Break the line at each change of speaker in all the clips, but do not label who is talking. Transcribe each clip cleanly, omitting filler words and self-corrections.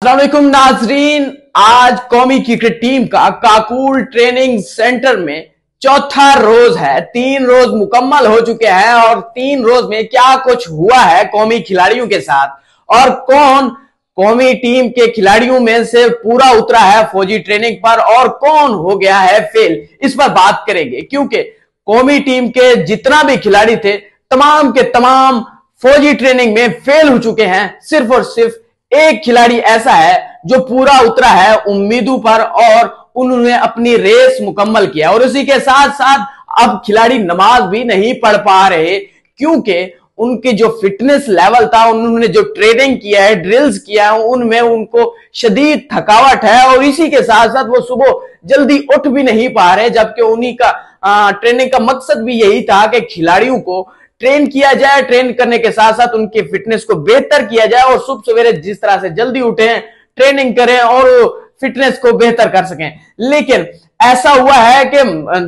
अस्सलाम वालेकुम नाजरीन। आज कौमी क्रिकेट टीम का काकूल ट्रेनिंग सेंटर में चौथा रोज है। 3 रोज मुकम्मल हो चुके हैं और 3 रोज में क्या कुछ हुआ है कौमी खिलाड़ियों के साथ और कौन कौमी टीम के खिलाड़ियों में से पूरा उतरा है फौजी ट्रेनिंग पर और कौन हो गया है फेल, इस पर बात करेंगे। क्योंकि कौमी टीम के जितना भी खिलाड़ी थे तमाम के तमाम फौजी ट्रेनिंग में फेल हो चुके हैं। सिर्फ और सिर्फ एक खिलाड़ी ऐसा है जो पूरा उतरा है उम्मीदों पर और उन्होंने अपनी रेस मुकम्मल किया। और उसी के साथ साथ अब खिलाड़ी नमाज भी नहीं पढ़ पा रहे क्योंकि उनके जो फिटनेस लेवल था, उन्होंने जो ट्रेनिंग किया है, ड्रिल्स किया है, उनमें उनको शदीद थकावट है और इसी के साथ साथ वो सुबह जल्दी उठ भी नहीं पा रहे। जबकि उन्हीं का ट्रेनिंग का मकसद भी यही था कि खिलाड़ियों को ट्रेन किया जाए, ट्रेन करने के साथ साथ उनके फिटनेस को बेहतर किया जाए और सुबह सवेरे जिस तरह से जल्दी उठें, ट्रेनिंग करें और फिटनेस को बेहतर कर सकें। लेकिन ऐसा हुआ है कि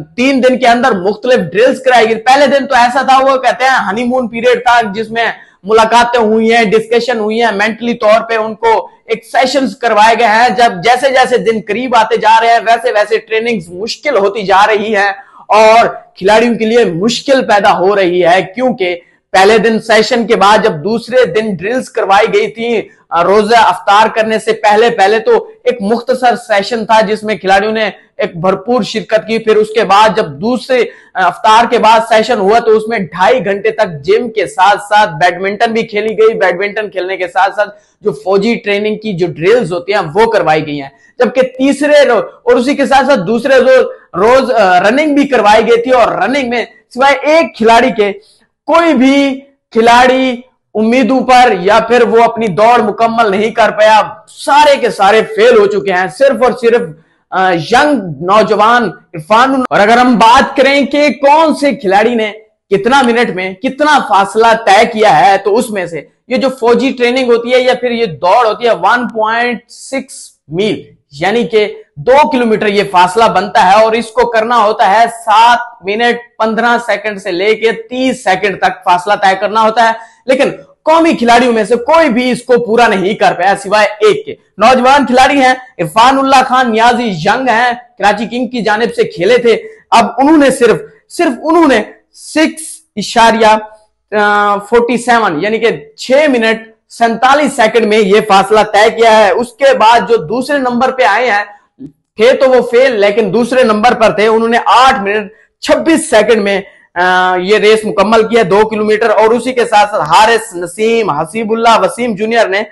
3 दिन के अंदर मुख्तलिफ ड्रिल्स कराई गई। पहले दिन तो ऐसा था, वो कहते हैं हनीमून पीरियड था जिसमें मुलाकातें हुई हैं, डिस्कशन हुई है, मेंटली तौर पे उनको एक सेशंस करवाए गए हैं। जब जैसे जैसे दिन करीब आते जा रहे हैं वैसे वैसे ट्रेनिंग मुश्किल होती जा रही है और खिलाड़ियों के लिए मुश्किल पैदा हो रही है। क्योंकि पहले दिन सेशन के बाद जब दूसरे दिन ड्रिल्स करवाई गई थी, रोजा अफ्तार करने से पहले पहले तो एक मुख्तसर सेशन था जिसमें खिलाड़ियों ने एक भरपूर शिरकत की। फिर उसके बाद जब दूसरे अफ्तार के बाद सेशन हुआ तो उसमें 2.5 घंटे तक जिम के साथ साथ बैडमिंटन भी खेली गई। बैडमिंटन खेलने के साथ साथ जो फौजी ट्रेनिंग की जो ड्रिल्स होती हैं वो करवाई गई हैं। जबकि तीसरे रोज और उसी के साथ साथ दूसरे रोज रनिंग भी करवाई गई थी और रनिंग में सिवाय एक खिलाड़ी के कोई भी खिलाड़ी उम्मीदों पर या फिर वो अपनी दौड़ मुकम्मल नहीं कर पाया। सारे के सारे फेल हो चुके हैं, सिर्फ और सिर्फ यंग नौजवान इरफान। और अगर हम बात करें कि कौन से खिलाड़ी ने कितना मिनट में कितना फासला तय किया है तो उसमें से ये जो फौजी ट्रेनिंग होती है या फिर ये दौड़ होती है 1.6 मील यानी कि 2 किलोमीटर ये फासला बनता है और इसको करना होता है 7 मिनट 15 सेकंड से लेकर 30 सेकंड तक फासला तय करना होता है। लेकिन कौमी खिलाड़ियों में से कोई भी इसको पूरा नहीं कर पाया सिवाय एक के। नौजवान खिलाड़ी हैं इरफान उल्लाह खान नियाजी, यंग हैं, कराची किंग की जानिब से खेले थे। अब उन्होंने सिर्फ उन्होंने 6.47 यानी कि 6 मिनट 47 सेकंड में यह फासला तय किया है। उसके बाद जो दूसरे नंबर पे आए हैं थे तो वो फेल, लेकिन दूसरे नंबर पर थे, उन्होंने 8 मिनट 26 सेकंड में ये रेस मुकम्मल किया 2 किलोमीटर। और उसी के साथ साथ हारिस, नसीम, हसीबुल्लाह, वसीम जूनियर ने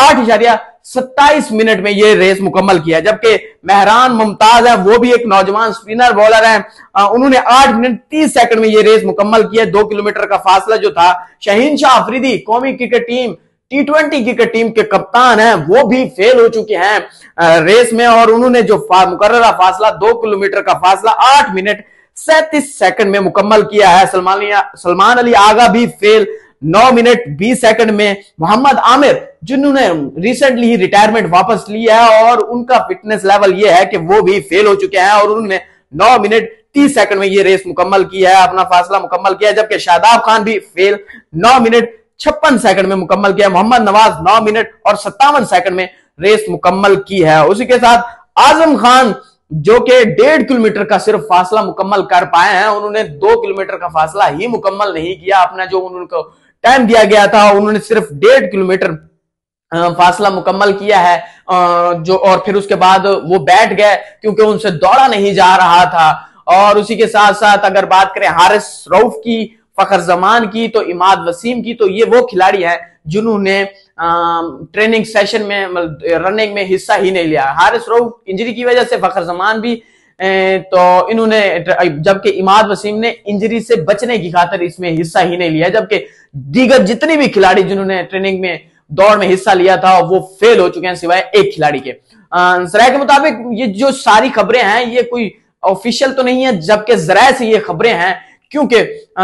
8.27 मिनट में ये रेस मुकम्मल किया। जबकि मेहरान मुमताज है, वो भी एक नौजवान स्पिनर बॉलर है, उन्होंने 8 मिनट 30 सेकंड में ये रेस मुकम्मल किया। 2 किलोमीटर का फासला जो था। शहीन शाह अफरीदी कौमी cricket team T20 cricket team के कप्तान हैं, वो भी फेल हो चुके हैं रेस में और उन्होंने जो मुकर्ररा फासला 2 किलोमीटर का फासला 8 मिनट 37 सेकंड में मुकम्मल किया है। सलमान अली आगा भी फेल 9 मिनट 20 सेकंड में। मोहम्मद आमिर जिन्होंने रिसेंटली ही रिटायरमेंट वापस लिया है और उनका फिटनेस लेवल यह है कि वो भी फेल हो चुके हैं और उन्होंने 9 मिनट 30 सेकंड में ये रेस मुकम्मल किया है, अपना फासला मुकम्मल किया। जबकि शादाब खान भी फेल 9 मिनट 56 सेकंड में मुकम्मल किया। मोहम्मद नवाज 9 मिनट और 57 सेकंड में रेस मुकम्मल की है। उसी के साथ आजम खान जो कि 1.5 किलोमीटर का सिर्फ फासला मुकम्मल कर पाए हैं, उन्होंने 2 किलोमीटर का फासला ही मुकम्मल नहीं किया। अपना जो उनको टाइम दिया गया था उन्होंने सिर्फ 1.5 किलोमीटर फासला मुकम्मल किया है जो और फिर उसके बाद वो बैठ गए क्योंकि उनसे दौड़ा नहीं जा रहा था। और उसी के साथ साथ अगर बात करें हारिस रऊफ की, फखर जमान की, तो इमाद वसीम की, तो ये वो खिलाड़ी हैं जिन्होंने ट्रेनिंग सेशन में रनिंग में हिस्सा ही नहीं लिया। हारिस रऊफ इंजरी की वजह से, फखर जमान भी तो इन्होंने, जबकि इमाद वसीम ने इंजरी से बचने की खातिर इसमें हिस्सा ही नहीं लिया। जबकि दीगर जितने भी खिलाड़ी जिन्होंने ट्रेनिंग में दौड़ में हिस्सा लिया था वो फेल हो चुके हैं सिवाय एक खिलाड़ी के। जराये के मुताबिक ये जो सारी खबरें हैं ये कोई ऑफिशियल तो नहीं है, जबकि जराये से ये खबरें हैं क्योंकि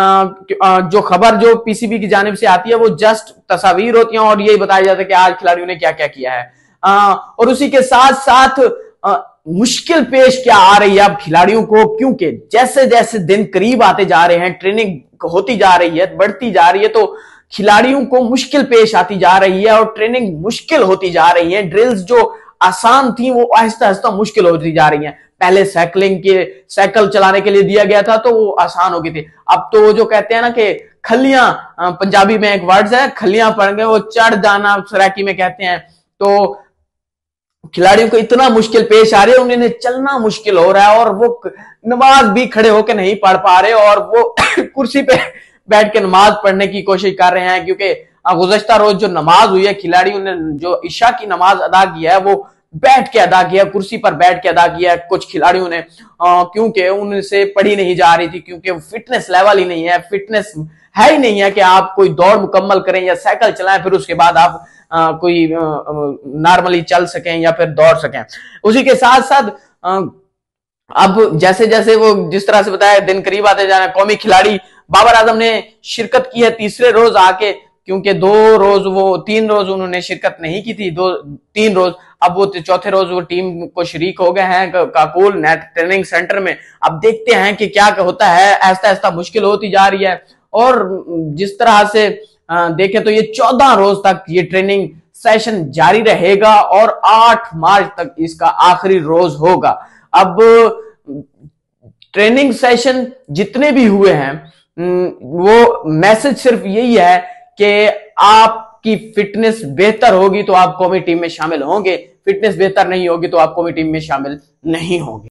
जो खबर जो पीसीबी की जानिब से आती है वो जस्ट तस्वीर होती हैं और यही बताया जाता है कि आज खिलाड़ियों ने क्या क्या किया है। और उसी के साथ साथ मुश्किल पेश क्या आ रही है अब खिलाड़ियों को, क्योंकि जैसे जैसे दिन करीब आते जा रहे हैं, ट्रेनिंग होती जा रही है, बढ़ती जा रही है, तो खिलाड़ियों को मुश्किल पेश आती जा रही है और ट्रेनिंग मुश्किल होती जा रही है। ड्रिल्स जो आसान थी वो आहिस्ता आहिस्ता मुश्किल होती जा रही है। पहले साइकिल चलाने के लिए दिया गया था तो वो आसान हो गई थी। अब तो वो जो कहते हैं ना कि खलियां, पंजाबी में एक वर्ड है खलियां पड़ गए, वो चढ़ जाना सराकी में कहते हैं। तो खिलाड़ियों को इतना मुश्किल पेश आ रही है, उन्हें चलना मुश्किल हो रहा है और वो नमाज भी खड़े होकर नहीं पढ़ पा रहे और वो कुर्सी पे बैठ के नमाज पढ़ने की कोशिश कर रहे हैं। क्योंकि गुज़श्ता रोज जो नमाज हुई है, खिलाड़ियों ने जो इशा की नमाज अदा किया है वो बैठ के अदा किया, कुर्सी पर बैठ के अदा किया कुछ खिलाड़ियों ने, क्योंकि उनसे पढ़ी नहीं जा रही थी, क्योंकि फिटनेस लेवल ही नहीं है, फिटनेस है ही नहीं है कि आप कोई दौड़ मुकम्मल करें या साइकिल चलाएं फिर उसके बाद आप कोई नॉर्मली चल सकें या फिर दौड़ सकें। उसी के साथ साथ अब जैसे जैसे वो जिस तरह से बताया दिन करीब आते जा रहे हैं, कौमी खिलाड़ी बाबर आजम ने शिरकत की है तीसरे रोज आके, क्योंकि 3 रोज उन्होंने शिरकत नहीं की थी, 3 रोज, अब वो चौथे रोज वो टीम को शरीक हो गए हैं काकुल नेट ट्रेनिंग सेंटर में। अब देखते हैं कि क्या होता है, ऐसा ऐसा मुश्किल होती जा रही है। और जिस तरह से देखें तो ये 14 रोज तक ये ट्रेनिंग सेशन जारी रहेगा और 8 मार्च तक इसका आखिरी रोज होगा। अब ट्रेनिंग सेशन जितने भी हुए हैं वो मैसेज सिर्फ यही है कि आपकी फिटनेस बेहतर होगी तो आप कौमी टीम में शामिल होंगे, फिटनेस बेहतर नहीं होगी तो आप कौमी टीम में शामिल नहीं होंगे।